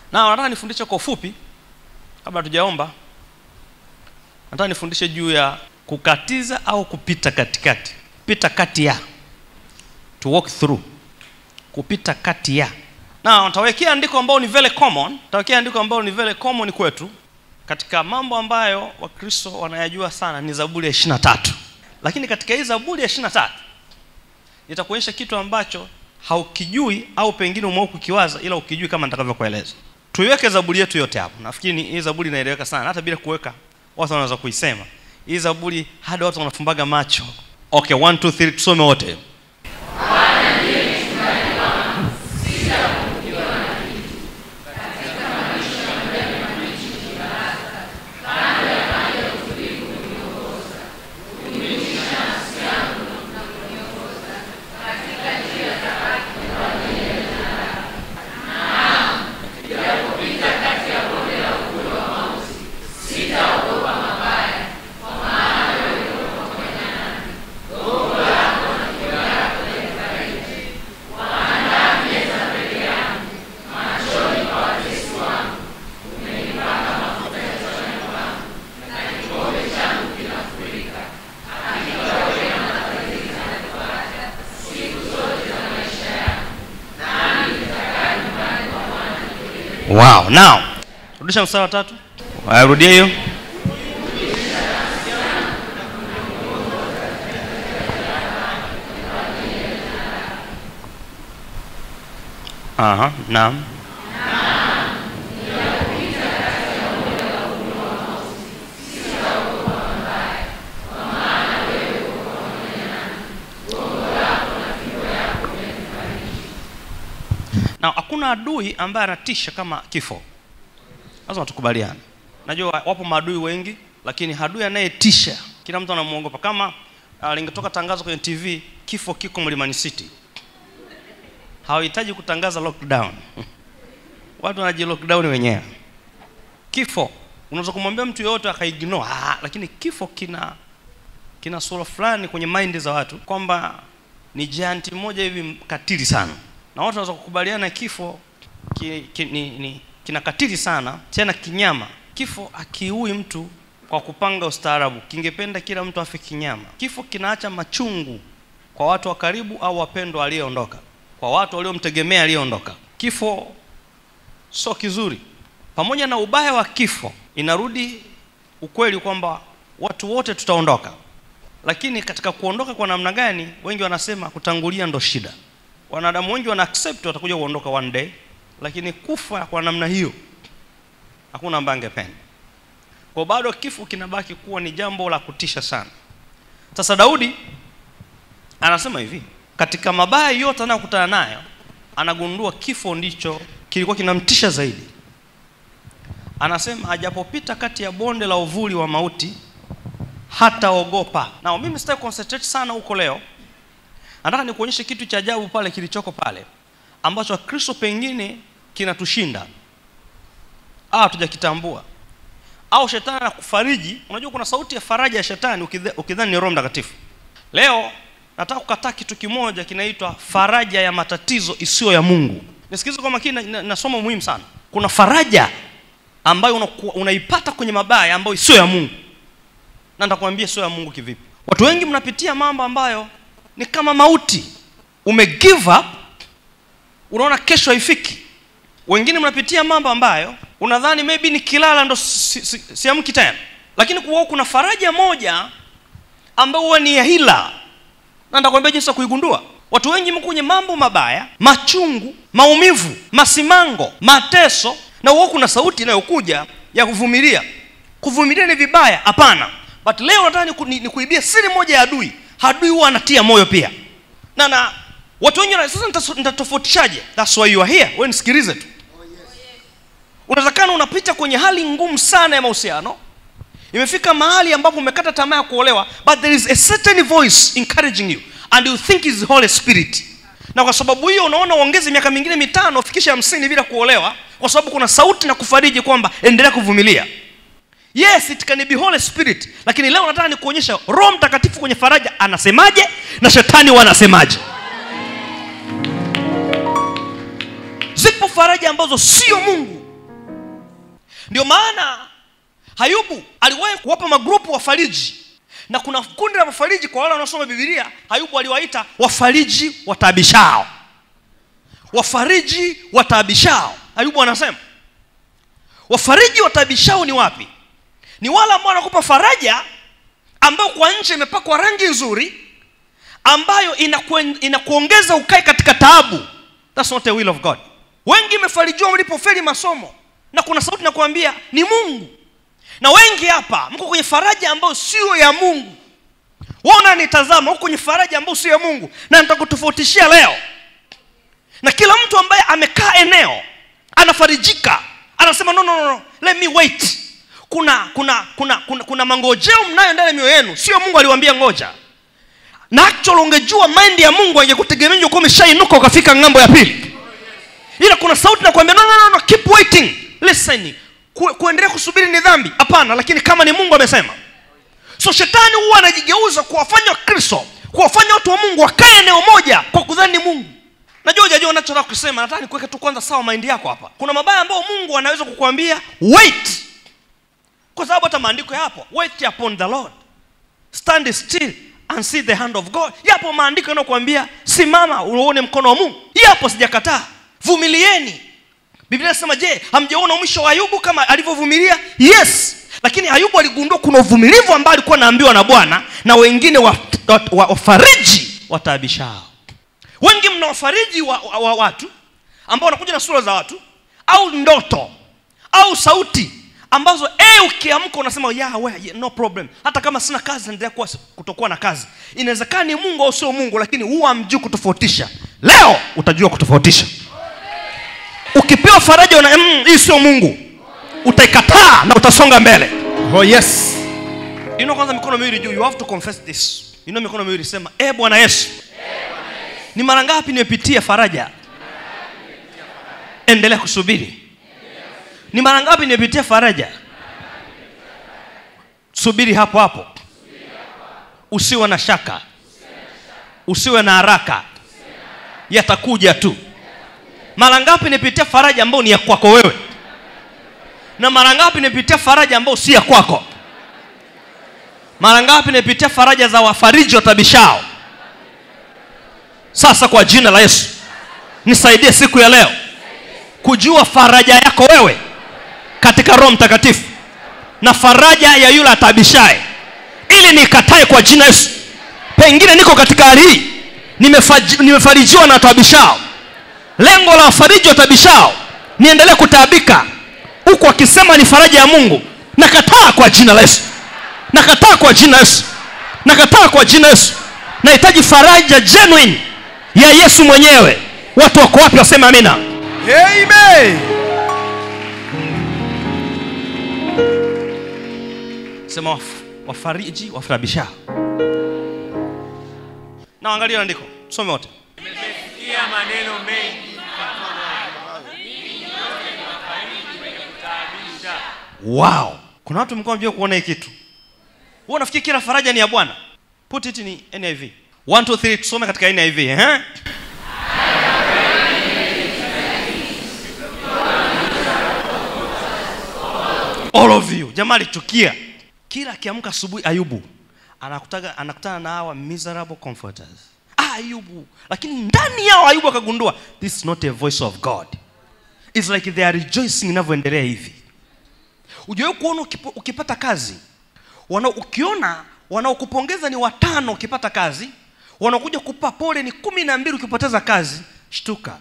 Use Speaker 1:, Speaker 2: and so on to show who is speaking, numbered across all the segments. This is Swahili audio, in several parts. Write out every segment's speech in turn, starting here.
Speaker 1: Na nataka nifundishe kwa ufupi kabla tujaomba. Nataka nifundishe juu ya kukatiza au kupita katikati. Kupita kati ya. To walk through. Kupita kati ya. Na nitawekea andiko ambalo ni very common. Nitawekea andiko ambalo ni very common kwetu. Katika mambo ambayo Wakristo wanayajua sana ni Zaburi ya 23. Lakini katika hii Zaburi ya 23 nitakuonyesha kitu ambacho haukijui au pengine umewahi kukiwaza ila ukijui kama nitakavyokueleza. Tuiweke Zaburi yetu yote hapo. Nafikiri hii Zaburi inaeleweka sana hata bila kuweka watu wanaweza kuisema. Hii Zaburi hadi watu wanafumbaga macho. Okay, 1 2 3 tusome wote. Wow, now rudisha mstari wa 3. Rudia hiyo. Naam. Na hakuna adui ambaye anatisha kama kifo. Lazima tukubaliane. Najua wapo maadui wengi, lakini adui anayetisha kila mtu anamuogopa. Kama lingetoka tangazo kwenye TV, kifo kiko Mlimani City. Hawahitaji kutangaza lockdown. Watu wanaji lockdown wenyewe. Kifo, unaweza kumwambia mtu yote akaignore, lakini kifo kina sura fulani kwenye mind za watu kwamba ni giant moja hivi katili sana. Na watu wanaweza kukubaliana kifo kina katili sana, tena kinyama. Kifo akiui mtu kwa kupanga ustaarabu, kingependa kila mtu afe kinyama. Kifo kinaacha machungu kwa watu wa karibu au wapendwa walioondoka, kwa watu waliomtegemea alioondoka. Kifo sio kizuri. Pamoja na ubaya wa kifo, inarudi ukweli kwamba watu wote tutaondoka. Lakini katika kuondoka kwa namna gani, wengi wanasema kutangulia ndo shida. Wanadamu wengi wana accept watakuja kuondoka one day, lakini kufa kwa namna hiyo hakuna ambaye angependa. Kwa bado kifo kinabaki kuwa ni jambo la kutisha sana. Sasa Daudi anasema hivi, katika mabaya yote anayokutana nayo, anagundua kifo ndicho kilikuwa kinamtisha zaidi. Anasema ajapopita kati ya bonde la uvuli wa mauti hataogopa. Na mimi sitaki concentrate sana huko leo. Nataka nikuonyeshe kitu cha ajabu pale kilichoko pale ambacho Kristo pengine kinatushinda. Tujakitambua. Au shetani anakufariji. Unajua kuna sauti ya faraja ya shetani ukidhani ni Roho Mtakatifu. Leo nataka kukataa kitu kimoja kinaitwa faraja ya matatizo isiyo ya Mungu. Nisikilize kwa makini, nasoma muhimu sana. Kuna faraja ambayo unaipata kwenye mabaya ambayo sio ya Mungu. Na nitakwambia sio ya Mungu kivipi. Watu wengi mnapitia mambo ambayo ni kama mauti. Give up, unaona kesho haifiki. Wengine mnapitia mambo ambayo unadhani maybe nikilala ndo siamki tena. Lakini kuna faraja moja ambayo ni ya hila. Na nitakwambia jinsi ya kuigundua. Watu wengi mko kwenye mambo mabaya, machungu, maumivu, masimango, mateso, na kuna sauti inayokuja ya kuvumilia. Kuvumilia ni vibaya? Hapana. But leo nataka nikuibia siri moja ya adui. Adui huwa anatia moyo pia. Na watu wengi sasa nitatofautishaje? That's why you are here. Wewe nisikilize tu. Unawezekana unapita kwenye hali ngumu sana ya mahusiano. Imefika mahali ambapo umekata tamaa ya kuolewa, but there is a certain voice encouraging you and you think is the Holy Spirit. Na kwa sababu hiyo unaona uongeze miaka mingine 5 ufikishe 50 bila kuolewa, kwa sababu kuna sauti na kufariji kwamba endelea kuvumilia. Yes, it can be Holy Spirit. Lakini leo nataka nikuonyesha Roho Mtakatifu kwenye faraja anasemaje na shetani wanasemaje. Zipo faraja ambazo sio Mungu Ndio maana Ayubu aliwahi kuwapa magrupu wafariji, na kuna kundi la wafariji. Kwa wale wanaosoma Biblia, Ayubu aliwaita wafariji wataabishao. Wafariji wataabishao. Ayubu anasema wafariji wataabishao ni wapi? Ni wale ambao wanakupa faraja ambao kwa nje imepakwa rangi nzuri ambayo inakuongeza ukae katika taabu. That's not the will of God. Wengi mmefarijiwa mlipofeli masomo, na kuna sauti inakuambia ni Mungu. Na wengi hapa mko kwenye faraja ambayo sio ya Mungu. Wewe unanitazama uko kwenye faraja ambayo sio ya Mungu, na nitakutofautishia leo. Na kila mtu ambaye amekaa eneo anafarijika, anasema no, let me wait. Kuna mangojeo mnayo ndani ya mioyo yenu, sio Mungu aliwaambia ngoja. Na actually ungejua mind ya Mungu angekutegemea uko umeshainuka ukafika ngambo ya pili. Ila kuna sauti inakuambia no, keep waiting. Listen. Kuendelea kusubiri ni dhambi? Hapana, lakini kama ni Mungu amesema. So shetani huwa anajigeuza kuwafanya Kristo, kuwafanya watu wa Mungu wakae eneo moja kwa kudhani ni Mungu. Najua hujajua ninachotaka kusema, nataka nikuweke tu kwanza sawa mind yako hapa. Kuna mabaya ambayo Mungu anaweza kukuambia wait. Kwa sababu hata maandiko yapo, wait upon the Lord. Stand still and see the hand of God. Yapo maandiko yanayokuambia simama uone mkono wa Mungu. Yapo, sijakataa. Vumilieni. Biblia inasema, je, hamjaona mwisho wa Ayubu kama alivyovumilia? Yes. Lakini Ayubu aligundua kuna uvumilivu ambao alikuwa anaambiwa na Bwana, na wengine wafariji wataabishao. Wengi mnawafariji wa watu ambao wanakuja na sura za watu au ndoto au sauti ambazo ukiamka unasema no problem. Hata kama sina kazi naendelea kutokuwa na kazi. Inawezekana ni Mungu au sio Mungu, lakini huwa hamjui kutofautisha. Leo utajua kutofautisha. Ukipewa faraja una hii sio Mungu, utaikataa na utasonga mbele.
Speaker 2: Oh yes.
Speaker 1: Kwanza mikono miwili juu. You have to confess this. Mikono miwili sema, Bwana Yesu, ni mara ngapi nimepitia faraja? Endelea kusubiri. Ni mara ngapi nimepitia faraja? Subiri hapo hapo. Usiwe na shaka. Usiwe na haraka. Yatakuja tu. Mara ngapi nimepitia faraja ambayo ni ya kwako wewe? Na mara ngapi nimepitia faraja ambayo si ya kwako? Mara ngapi nimepitia faraja za wafariji watabishao? Sasa kwa jina la Yesu, nisaidie siku ya leo kujua faraja yako wewe katika Roho Mtakatifu na faraja ya yule atabishaye, ili nikatae kwa jina Yesu. Pengine niko katika hali hii, nimefarijiwa na watabishao. Lengo la wafariji watabishao niendelee kutaabika huku akisema ni faraja ya Mungu. Nakataa kwa jina la Yesu. Nakataa kwa jina la Yesu. Nakataa kwa jina la Yesu. Nahitaji faraja genuine ya Yesu mwenyewe. Watu wako wapi waseme amina?
Speaker 2: Amen.
Speaker 1: Sema wafariji watabishao. Na angalia andiko. Tusome wote.
Speaker 3: Nimesikia maneno mengi
Speaker 1: Wow. Kuna watu mko mjua kuona hiki kitu. Wewe unafikiri kila faraja ni ya Bwana? Put it in NIV. 1 2 3 tusome katika NIV, All of you. Jamani tukia. Kila akiamka asubuhi Ayubu anakutana na hawa miserable comforters. Ayubu. Lakini ndani yao Ayubu akagundua this is not a voice of God. It's like they are rejoicing inavyoendelea hivi. Ujiwe kuona ukipata kazi, ukiona wanaokupongeza ni 5 ukipata kazi, wanakuja kukupa pole ni 12 ukipoteza kazi, shtuka.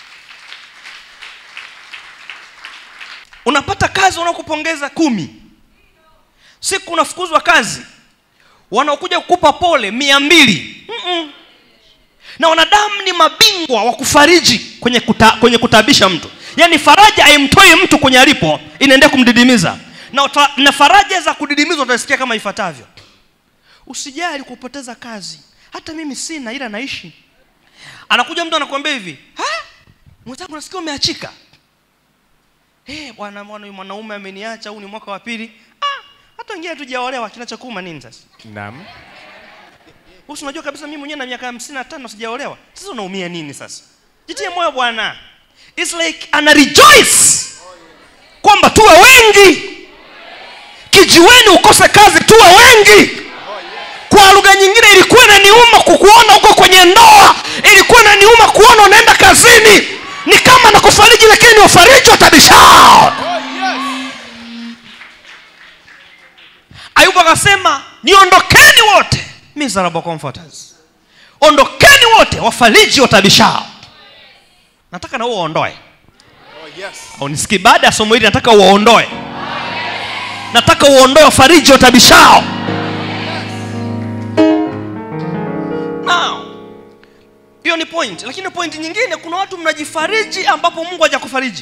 Speaker 1: Unapata kazi wanaokupongeza 10. Siku unafukuzwa kazi, wanaokuja kukupa pole 200. Na wanadamu ni mabingwa wa kufariji kwenye kutabisha mtu. Yaani faraja haimtoi mtu kwenye alipo, inaendelea kumdidimiza. Na faraja za kudidimizwa utasikia kama ifuatavyo. Usijali kupoteza kazi. Hata mimi sina ila naishi. Anakuja mtu anakuambia hivi, mwenzangu nasikia umeachika. Bwana mwanaume ameniacha, huu ni mwaka wa 2. Hata wengine tujaolewa, kinachokuma nini sasa?
Speaker 2: Naam.
Speaker 1: Unajua kabisa mimi mwenyewe na miaka 55 sijaolewa. Sasa unaumia nini sasa? Jitie moyo bwana. It's like ana rejoice kwamba tuwe wengi wengi. Kijiweni ukose kazi tuwe wengi. Kwa lugha nyingine, ilikuwa inaniuma kukuona uko kwenye ndoa, ilikuwa inaniuma kuona unaenda kazini, ni kama nakufariji lakini ni wafariji watabishao. Ayubu akasema, niondokeni wote miserable comforters, ondokeni wote wafariji watabishao. Nataka na uondoe. Au nisikie baada ya somo hili nataka uondoe. Nataka uondoe wafariji watabishao. Now, hiyo ni point. Lakini point nyingine, kuna watu mnajifariji ambapo Mungu hajakufariji.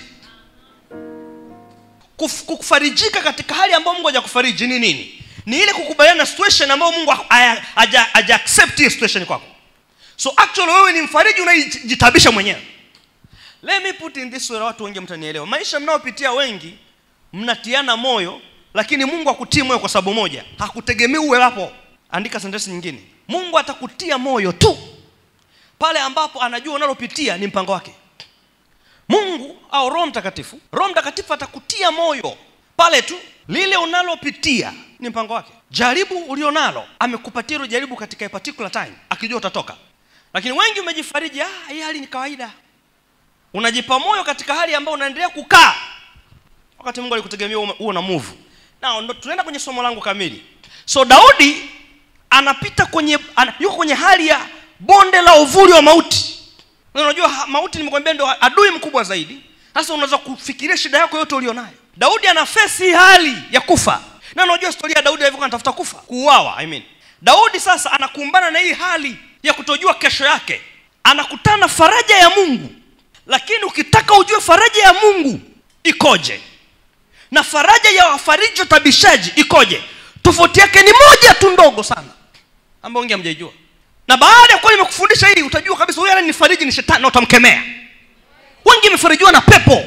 Speaker 1: Kufarijika katika hali ambayo Mungu hajakufariji ni nini? Ni ile kukubaliana na situation ambayo Mungu haja accept hiyo situation kwako. So actually wewe ni mfariji unajitabisha mwenyewe. Let me put in this way, watu wengi mtanielewa. Maisha mnaopitia wengi mnatiana moyo, lakini Mungu hakutii moyo kwa sababu moja. Hakutegemea uwe hapo. Andika sentence nyingine. Mungu atakutia moyo tu pale ambapo anajua unalopitia ni mpango wake. Mungu au Roho Mtakatifu atakutia moyo pale tu lile unalopitia ni mpango wake. Jaribu ulionalo, amekupatia hilo jaribu katika a particular time, akijua utatoka. Lakini wengi umejifariji, hii hali ni kawaida. Unajipa moyo katika hali ambayo unaendelea kukaa, wakati Mungu alikutegemea uwe na move. Now tunaenda kwenye somo langu kamili. So Daudi anapita yuko kwenye hali ya bonde la uvuli wa mauti. Unajua mauti nimekwambia ndio adui mkubwa zaidi. Sasa unaweza kufikiria shida yako yote ulionayo. Daudi ana face hali ya kufa. Na unajua historia ya Daudi alivyokuwa anatafuta kufa, kuuawa, Daudi sasa anakumbana na hii hali ya kutojua kesho yake. Anakutana faraja ya Mungu. Lakini ukitaka ujue faraja ya Mungu ikoje na faraja ya wafariji watabishaji ikoje, tofauti yake ni moja tu ndogo sana ambayo wengi hamjaijua. Na baada ya kuwa nimekufundisha hii, utajua kabisa huyu ananifariji ni shetani na utamkemea. Wengi wamefarijiwa na pepo.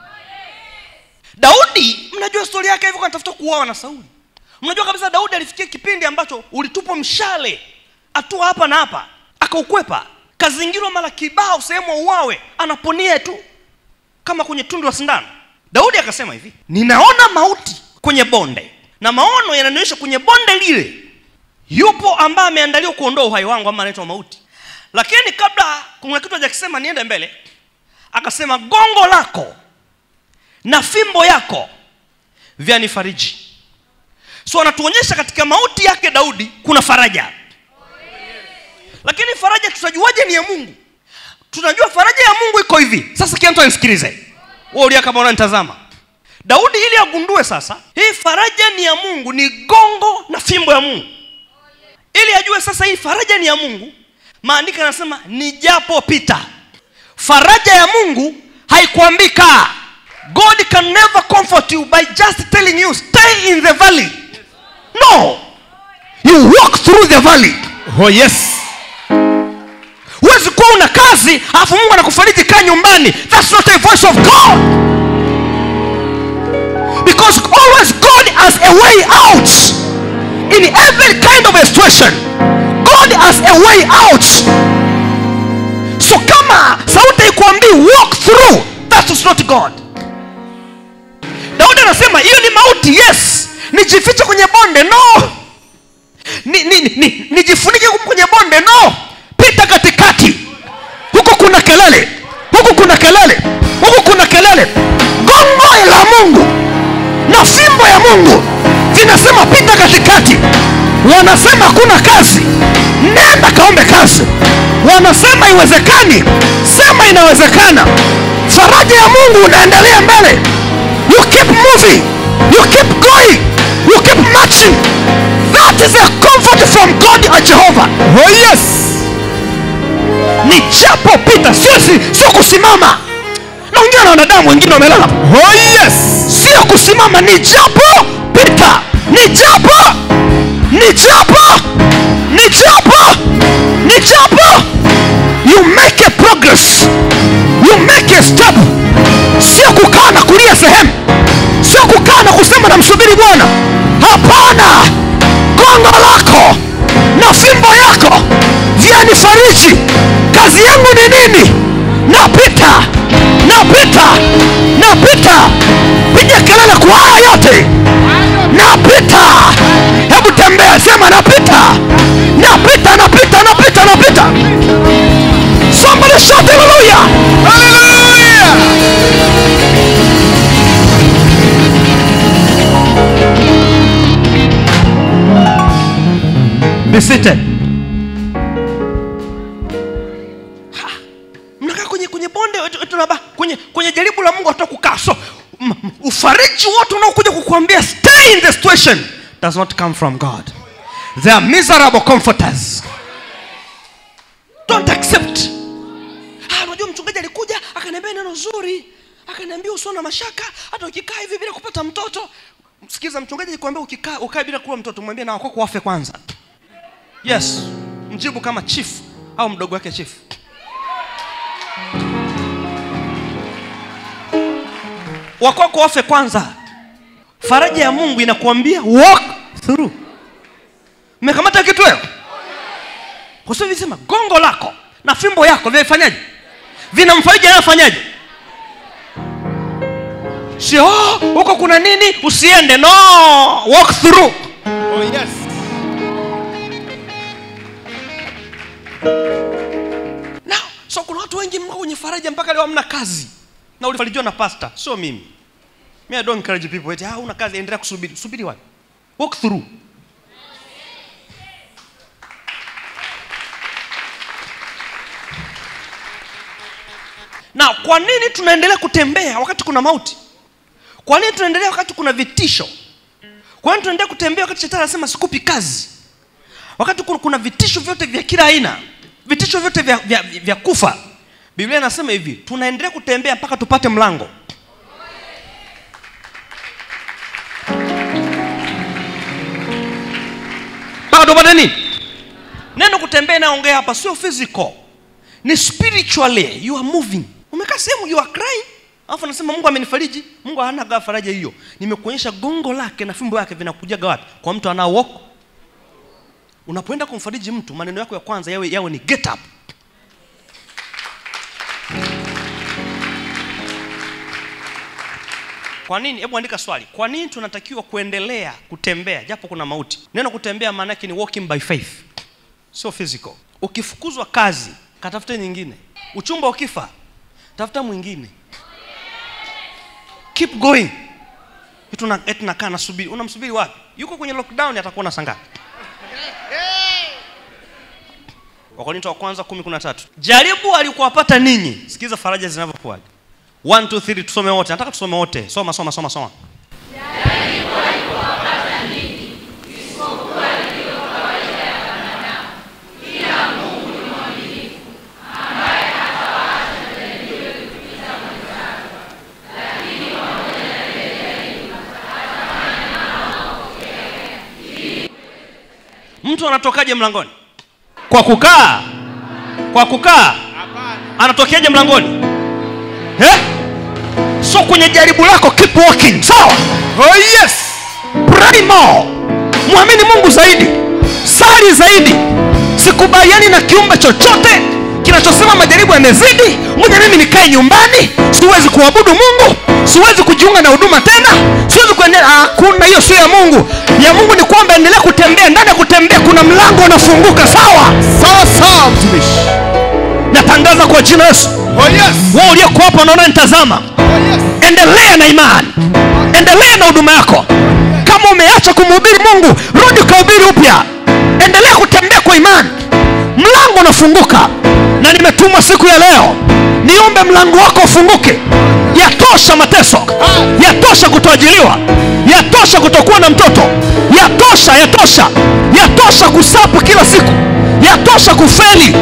Speaker 1: Daudi, mnajua historia yake hivyo, anatafuta kuuawa na Sauli. Mnajua kabisa Daudi alifikia kipindi ambacho ulitupwa mshale atua hapa na hapa, akaukwepa. Kazingirwa mara kibao sehemu uawe, anaponia tu kama kwenye tundu la sindano. Daudi akasema hivi, ninaona mauti kwenye bonde, na maono yananionyesha kwenye bonde lile yupo ambaye ameandaliwa kuondoa uhai wangu, ama anaitwa mauti. Lakini kabla kuna kitu hajakisema niende mbele, akasema gongo lako na fimbo yako vyanifariji. So anatuonyesha katika mauti yake Daudi kuna faraja. Lakini faraja tutajuaje ni ya Mungu? Tunajua faraja ya Mungu iko hivi. Sasa kila mtu anisikilize. Wewe ulia kama unanitazama. Daudi ili agundue sasa hii faraja ni ya Mungu, ni gongo na fimbo ya Mungu. Ili ajue sasa hii faraja ni ya Mungu, maandiko yanasema nijapopita. Faraja ya Mungu haikuambika. God can never comfort you by just telling you stay in the valley. No. You walk through the valley.
Speaker 2: Oh yes.
Speaker 1: Huwezi kuwa una kazi alafu Mungu anakufariji kaa nyumbani. That's not a voice of God. Because always God has a way out. In every kind of a situation, God has a way out. So kama sauti ikuambii walk through, that is not God. Daudi anasema hiyo ni mauti, yes. Nijifiche kwenye bonde, no. Nijifunike kwenye bonde, no. Pita katikati. Huko kuna kelele, huko kuna kelele, huko kuna kelele. Gongo la Mungu na fimbo ya Mungu vinasema pita katikati. Wanasema kuna kazi, nenda kaombe kazi. Wanasema iwezekani, sema inawezekana. Faraja ya Mungu unaendelea mbele. You keep moving, you keep going, you keep marching. That is a comfort from God and Jehovah.
Speaker 2: Oh yes.
Speaker 1: Nijapopita, sio kusimama. Naongea na wanadamu wengine wamelala.
Speaker 2: Oh yes.
Speaker 1: Sio kusimama, nijapopita. Nijapo. You make a progress. You make a step. Sio kukaa na kulia sehemu. Sio kukaa na kusema na msubiri Bwana. Hapana. Gongo lako na fimbo yako vyanifariji. Kazi yangu ni nini? Napita. Piga kelele kwa haya yote. Be seated. Mnakaa kwenye bonde kwenye jaribu la Mungu hatakukaa. So ufariji wote unaokuja kukuambia stay in the situation does not come from God. They are miserable comforters. Don't accept. Unajua mchungaji alikuja akaniambia neno zuri, akaniambia usiona mashaka hata ukikaa hivi bila kupata mtoto. Msikiza, mchungaji alikwambia ukae bila kuwa mtoto, mwambie na wako wafe kwanza. Yes, mjibu kama chief au mdogo wake chief. Wako wafe kwanza. Faraja ya Mungu inakuambia walk through. Mmekamata kitu wewe? Kwa sababu visema gongo lako na fimbo yako vifanyaje? Vinamfaidi anafanyaje? Sio huko kuna nini? Usiende. No, walk through.
Speaker 2: Oh yes.
Speaker 1: Now, so kuna watu wengi mko kwenye faraja mpaka leo hamna kazi. Na ulifarijiwa na pastor, sio mimi. I don't encourage people eti una kazi endelea kusubiri. Subiri wapi? Walk through. Na kwa nini tunaendelea kutembea wakati kuna mauti? Kwa nini tunaendelea wakati kuna vitisho? Kwa nini tunaendelea kutembea wakati shetani anasema sikupi kazi? Wakati kuna vitisho vyote vya kila aina, vitisho vyote vya kufa. Biblia inasema hivi, tunaendelea kutembea mpaka tupate mlango. Mpaka tupate nini? Neno kutembea naongea hapa sio physical. Ni spiritually you are moving. Umekaa sehemu you are crying, alafu anasema Mungu amenifariji. Mungu hana gawa faraja hiyo. Nimekuonyesha gongo lake na fimbo yake vinakujaga wapi? Kwa mtu anao walk. Unapoenda kumfariji mtu, maneno yako ya kwanza yawe ni get up. Kwa nini? Hebu andika swali. Kwa nini tunatakiwa kuendelea kutembea japo kuna mauti? Neno kutembea maana yake ni walking by faith. Sio physical. Ukifukuzwa kazi, katafute nyingine. Uchumba ukifa, tafuta mwingine. Keep going. Eti nakaa nasubiri. Unamsubiri wapi? Yuko kwenye lockdown, atakuona saa ngapi? Wakorintho wa kwanza 10:13. Jaribu alikuwapata ninyi. Sikiza faraja zinavyokuwa. 1 2 3 tusome wote. Nataka tusome wote. Soma.
Speaker 4: Jaribu alikuwapata ninyi. Isipokuwa lililo kawaida ya wanadamu. Ila Mungu ni mwaminifu, ambaye hatawaacha mjaribiwe kupita mwenzako. Lakini pamoja na ile jaribu atafanya nao wapokee.
Speaker 1: Mtu anatokaje mlangoni? Kwa kukaa. Hapana. Anatokeaje mlangoni? So kwenye jaribu lako keep walking. Sawa?
Speaker 2: Oh yes.
Speaker 1: Pray more. Muamini Mungu zaidi. Sali zaidi. Sikubaliani na kiumbe chochote kinachosema majaribu yamezidi. Ngoja mimi nikae nyumbani, siwezi kuabudu Mungu, siwezi kujiunga na huduma tena, siwezi kuendelea. Hakuna, hiyo sio ya Mungu. Ya Mungu ni kwamba endelea kutembea. Ndani ya kutembea kuna mlango unafunguka. Sawa?
Speaker 2: Sawa mtumishi.
Speaker 1: Natangaza kwa jina Yesu.
Speaker 2: Oh yes.
Speaker 1: Wewe uliyeko hapo unaona nitazama.
Speaker 2: Oh yes.
Speaker 1: Endelea na imani. Endelea na huduma yako. Kama umeacha kumhubiri Mungu, rudi kuhubiri upya. Endelea kutembea kwa imani. Mlango unafunguka. Na nimetumwa siku ya leo niombe mlango wako ufunguke. Yatosha mateso. Yatosha kutoajiliwa. Yatosha kutokuwa na mtoto. Yatosha kusapu kila siku. Yatosha kufeli.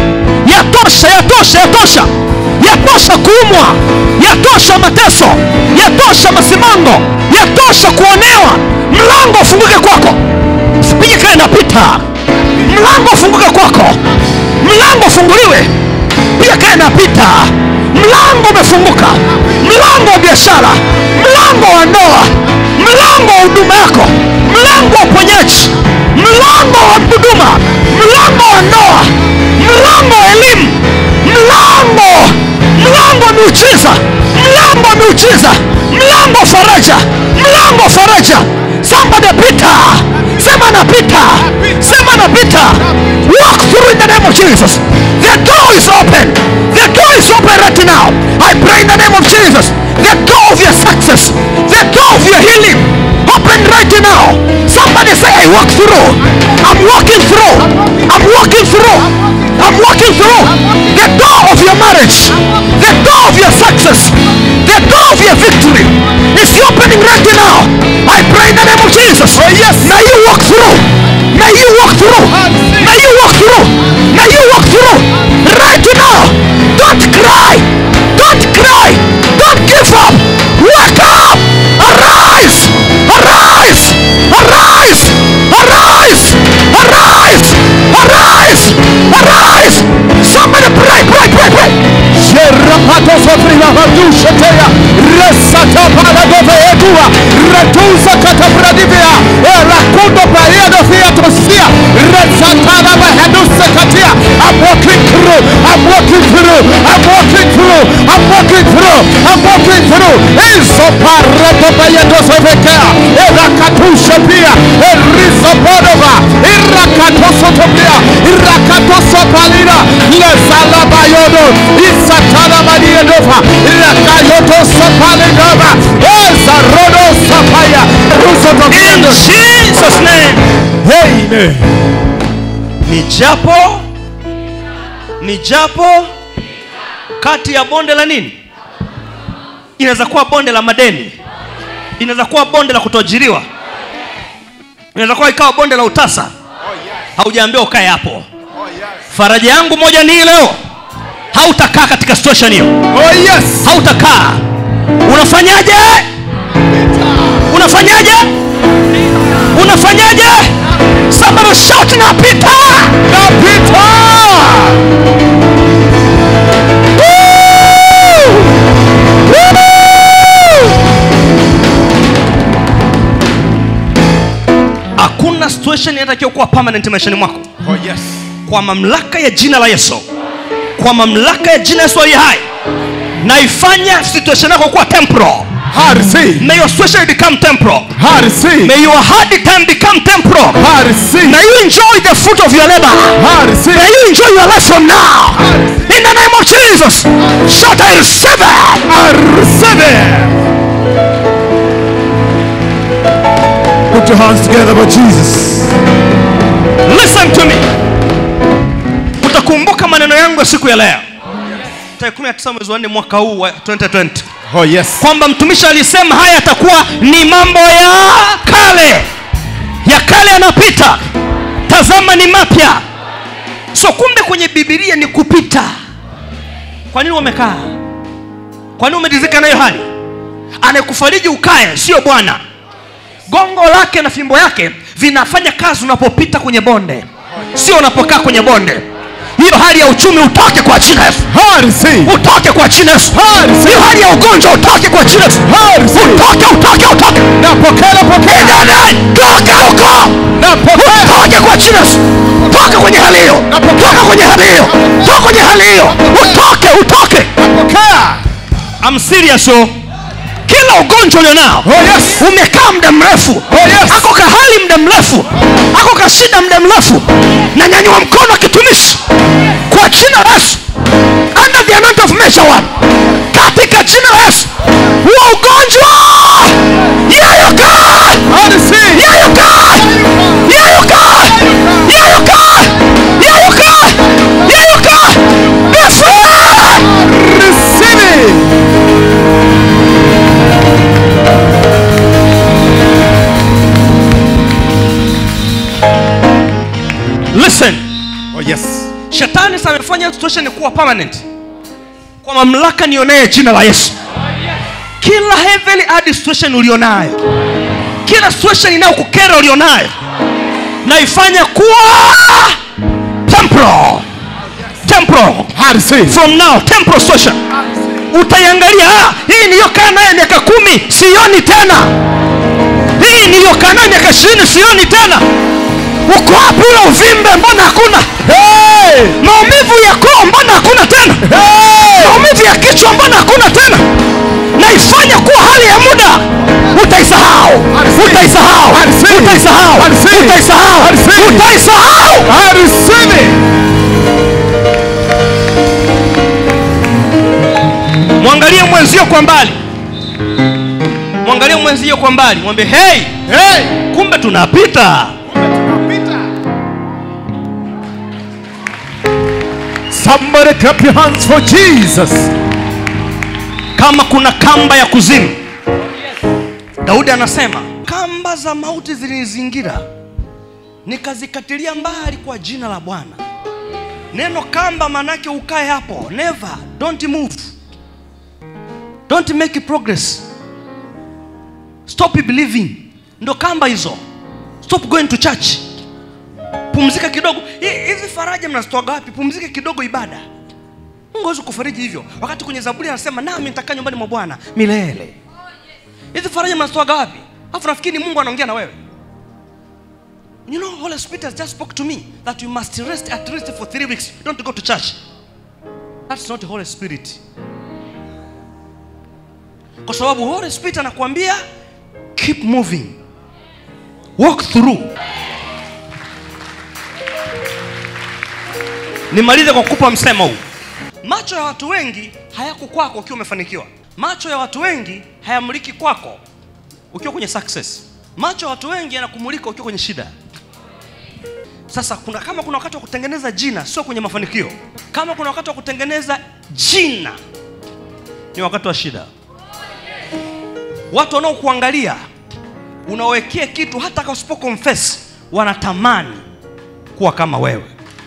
Speaker 1: Yatosha kuumwa. Yatosha mateso. Yatosha masimango. Yatosha kuonewa. Mlango ufunguke kwako. Sipige kile napita. Mlango ufunguke kwako. Mlango ufunguliwe. Pia kile napita. Mlango umefunguka. Mlango wa biashara. Mlango wa ndoa. Mlango wa huduma yako. Mlango wa uponyaji. Mlango wa huduma. Mlango wa ndoa. Mlango wa elimu. Mlango wa miujiza. Mlango wa faraja. Somebody pita. Sema napita. Walk through in the name of Jesus. The door is open. Right now. I pray in the name of Jesus. The door of your success. The door of your healing. Open right now. Somebody say I walk through. I'm walking through.
Speaker 2: walking through. I'm walking through. The door of your marriage, the door of your success, the door of your victory is opening right now. I pray in the name of Jesus. Oh yes. May you walk through. May you walk through. May you walk through. May you walk through right now. Don't cry. Don't cry. Don't give up. Wake up. Arise. Arise. Arise. Arise. Arise. Arise. Arise. Somebody pray. Pray. Pray. Pray. Sherapato sofrima vadushatea. Resata paradofe edua. Retusa katabradivia. Erakundo paedo theatosia. Resatana vahedusa katia. I'm walking through. I'm walking through. I'm walking through. I'm walking through. I'm walking through. Eso parato paedo sofekea. Erakatusha pia. Erisoponova. Irakatosotopia. Irakatosopalina. Lesalabayodo. Isatana maniedova. Irakayotosopalidova. Esarodo sapaya.
Speaker 1: In Jesus' name.
Speaker 2: Amen.
Speaker 1: Nijapo kati ya bonde la nini? Inaweza kuwa bonde la madeni, inaweza kuwa bonde la kutojiriwa, inaweza kuwa ikawa bonde la utasa. Haujaambiwa ukae hapo. Faraja yangu moja ni leo, hautakaa katika situation hiyo.
Speaker 2: Oh yes.
Speaker 1: Hautakaa. Unafanyaje? Unafanyaje? Unafanyaje? Somebody shout napita.
Speaker 2: Napita.
Speaker 1: Hakuna situation inatakiwa kuwa permanent maishani mwako.
Speaker 2: Oh yes.
Speaker 1: Kwa mamlaka ya jina la Yesu, kwa mamlaka ya jina la Yesu aliye hai, naifanya situation yako kuwa temporal. May your situation become temporal. May your hard time become temporal. May you enjoy the fruit of your labor. May you enjoy your life from now. In the name of Jesus. Shout, I receive it.
Speaker 2: I receive it. Put your hands together for Jesus.
Speaker 1: Listen to me. Utakumbuka maneno yangu ya siku ya leo. Tarehe 19 mwezi wa 4 mwaka huu wa 2020.
Speaker 2: Oh yes.
Speaker 1: Kwamba mtumishi alisema haya yatakuwa ni mambo ya kale. Ya kale yanapita. Tazama ni mapya. So kumbe kwenye Biblia ni kupita. Kwa nini umekaa? Kwa nini umedizika nayo hali? Anayekufariji ukae sio Bwana. Gongo lake na fimbo yake vinafanya kazi unapopita kwenye bonde, sio unapokaa kwenye bonde. Hiyo hali ya uchumi utoke kwa jina la Yesu. Utoke kwa jina la Yesu. Hiyo hali ya ugonjwa utoke kwa jina la Yesu. Utoke.
Speaker 2: Napokea.
Speaker 1: Toka huko. Utoke kwa jina la Yesu. Toka kwenye hali hiyo. Toka kwenye hali hiyo. Toka kwenye hali hiyo. Utoke.
Speaker 2: Napokea.
Speaker 1: I'm serious so. Kila ugonjwa ulionao, umekaa muda mrefu, ako kahali muda mrefu, ako kashida muda mrefu, na nyanyua mkono kitumishi kwa jina la Yesu, under the anointing of measure one, katika jina la Yesu, huo ugonjwa yayuka. Listen.
Speaker 2: Oh yes.
Speaker 1: Shetani samefanya situation kuwa permanent. Kwa mamlaka nionaye jina la Yesu. Kila heavily hard situation ulionayo, kila situation inayokukera ulionayo, naifanya kuwa temporal. From now, temporal situation. Utaiangalia, hii niliyokaa nayo miaka 10 sioni tena. Hii niliyokaa nayo miaka 20 sioni tena. Uko wapi ule uvimbe? Mbona hakuna? Maumivu ya koo mbona hakuna tena? Maumivu ya kichwa mbona hakuna tena? Naifanya kuwa hali ya muda. Utaisahau. Mwangalie mwenzio kwa mbali. Mwambie hey, kumbe tunapita.
Speaker 2: Somebody clap your hands for Jesus.
Speaker 1: Kama kuna kamba ya kuzimu, Daudi anasema kamba za mauti zilinizingira, nikazikatilia mbali kwa jina la Bwana. Neno kamba manake ukae hapo, never, don't move, don't make progress, stop believing. Ndo kamba hizo. Stop going to church. Pumzika kidogo. Hizi faraja mnazitoa wapi? Pumzika kidogo ibada. Mungu hawezi kufariji hivyo. Wakati kwenye Zaburi anasema nami nitakaa nyumbani mwa Bwana milele. Hizi faraja mnazitoa wapi? Alafu nafikiri Mungu anaongea na wewe. You know, Holy Spirit has just spoke to me that you must rest at least for 3 weeks. You don't go to church. That's not the Holy Spirit. Kwa sababu Holy Spirit anakuambia keep moving, walk through. Nimalize kwa kukupa msemo huu. Macho ya watu wengi hayako kwako ukiwa umefanikiwa. Macho ya watu wengi hayamuliki kwako ukiwa kwenye success. Macho ya watu wengi yanakumulika ukiwa kwenye shida. Sasa kama kuna wakati wa kutengeneza jina, sio kwenye mafanikio. Kama kuna wakati wa kutengeneza jina, ni wakati wa shida. Watu wanaokuangalia unawekea kitu, hata kama usipo confess, wanatamani kuwa kama wewe.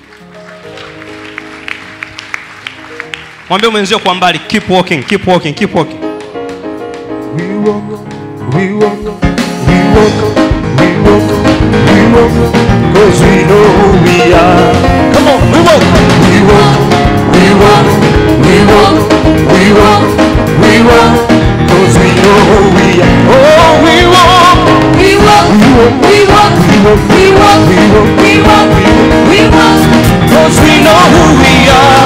Speaker 1: Mwambie mwenzio kwa mbali, keep walking, keep walking, keep walking.
Speaker 2: We walk, we walk, we walk, we walk, we walk, because we know who we are. Come on, we walk, we walk, we walk, we walk, we walk, we walk, because we know who we are. Oh, we walk, we walk, we walk, we walk, we walk, we walk, we walk, we walk, we walk, because we know who we are.